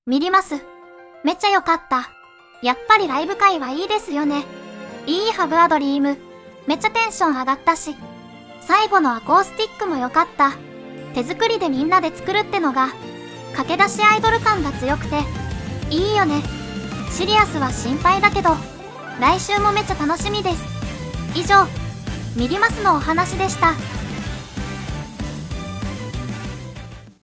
ミリマス。めっちゃ良かった。やっぱりライブ会はいいですよね。いいハブアドリーム。めっちゃテンション上がったし。最後のアコースティックも良かった。手作りでみんなで作るってのが、駆け出しアイドル感が強くて、いいよね。シリアスは心配だけど、来週もめっちゃ楽しみです。以上、ミリマスのお話でした。